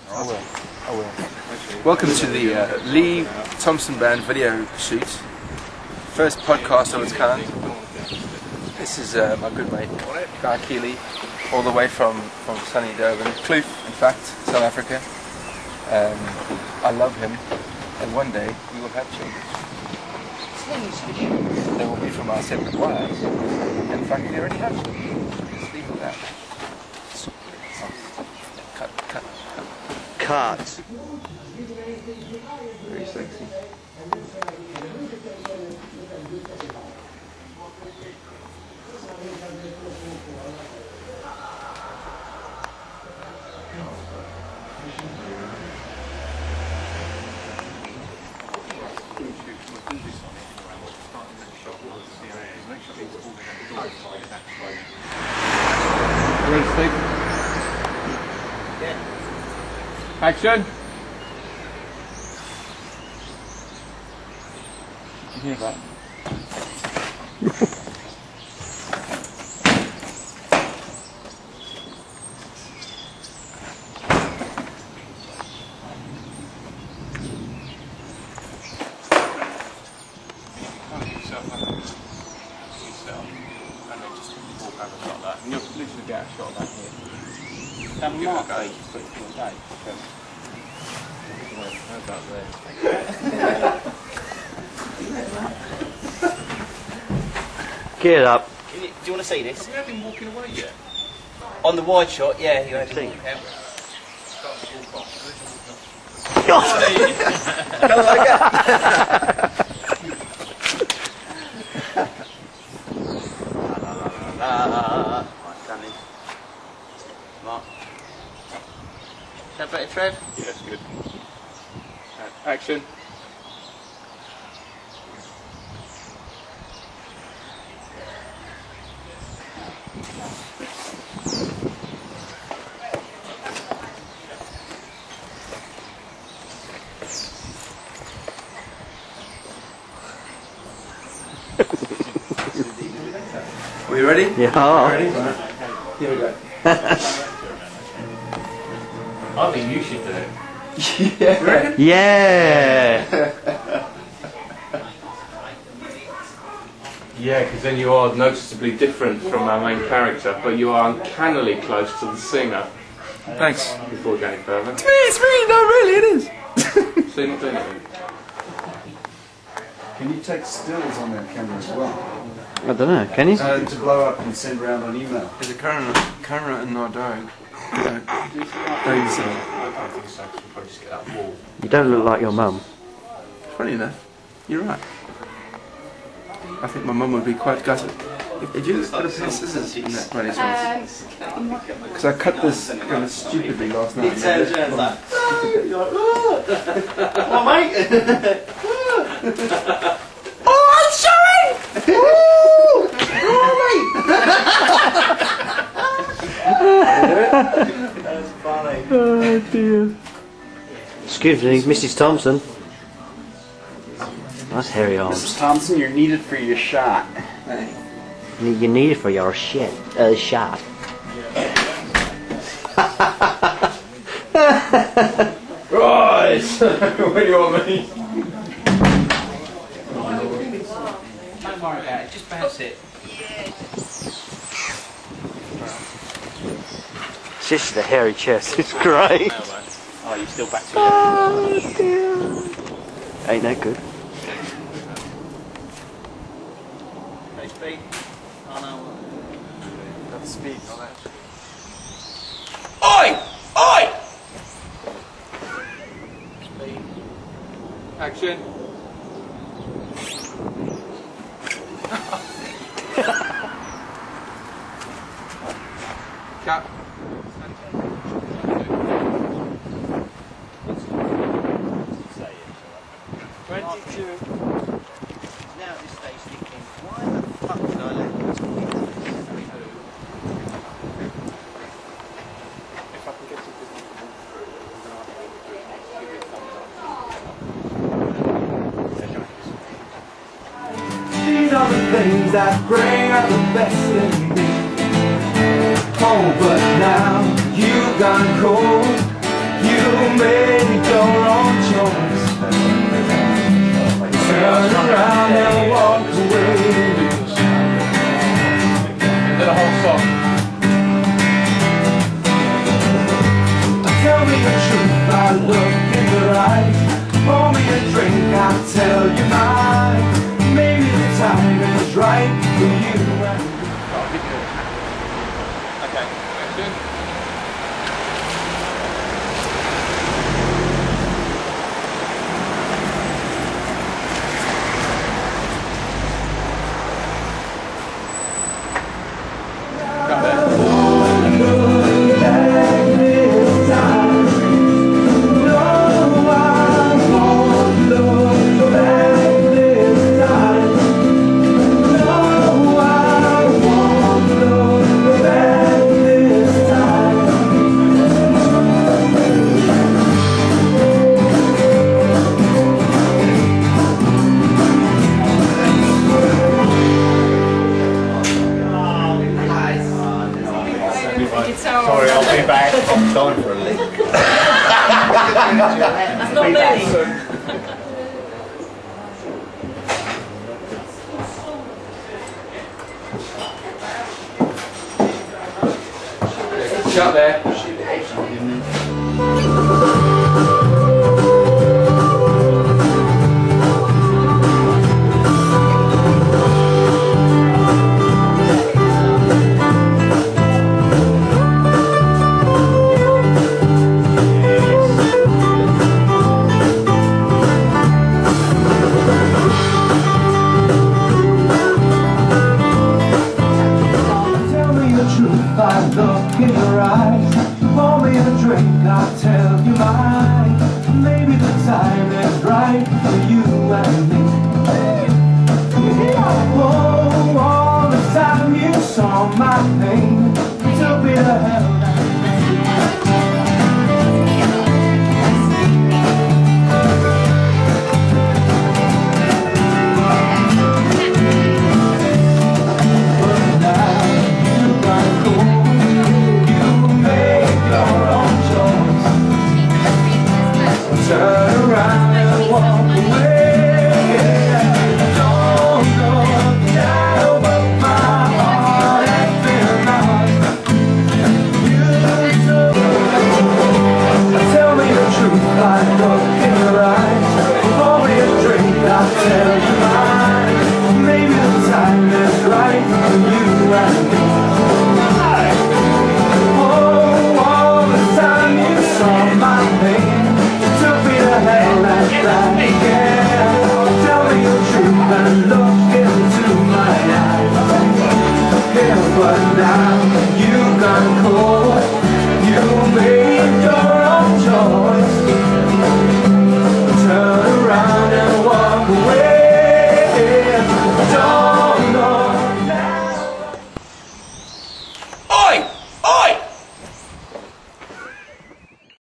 I will. I will. Welcome to the Lee Thompson Band video shoot. First podcast of its kind. This is my good mate, Guy Keeley, all the way from sunny Durban, Kloof, in fact, South Africa. I love him, and one day we will have children. They will be from our separate wives. In fact, we already have children. Just leave it at that. Cut. Very sexy. Ready, Steve? Yeah. Action! Did you hear that? And you'll literally get a shot of that here. Can we not go? Get it up. Do you want to see this? Have you had him walking away yet? On the wide shot, yeah, you had to walk Mark. Is that better, Trev? Yeah, that's good. Action. Are we ready? Yeah. Ready? Right. Here we go. I think you should do it. Yeah. Yeah. Yeah, because then you are noticeably different from our main character, but you are uncannily close to the singer. Thanks. Before going further. It's me, no, really, it is. So you're not doing it? Can you take stills on that camera as well? I don't know, can you? To blow up and send around on email. There's a camera and no, don't. Don't use it. I don't think so, because we'll probably just get that wall. You don't look like your mum. Funny enough, you're right. I think my mum would be quite gutted. Did you put a pair of scissors in that bloody chance? Because I cut this kind of stupidly last night. He turns around like, you're like, oh, mate! Oh, I'm sorry! That's funny. Oh dear. Excuse me, Mrs. Thompson. That's hairy arms. Mrs. Thompson, you're needed for your shot. You need it for your shot. Right! What do you want me? Don't worry about it, just bounce it. It's just the hairy chest. It's great. Oh, you're still back to it. Oh dear. Ain't that good? Okay, speed. Oh no. That's speed, not that. Oi! Oi! Speed. Action. Cut. 22. Now at this stage thinking, why the fuck did I let this If I can get some business to walk through, I'm going to give you a thumbs up. These are the things that bring out the best in me. Oh, but now you've gone cold. You Sorry, I'll be back. I'm going for a leak. That's not me. Shut there. I look in your eyes, pour me a drink, I'll tell you mine. Maybe the time is right for you and me. Oh, all the time you saw my pain, took me to hell.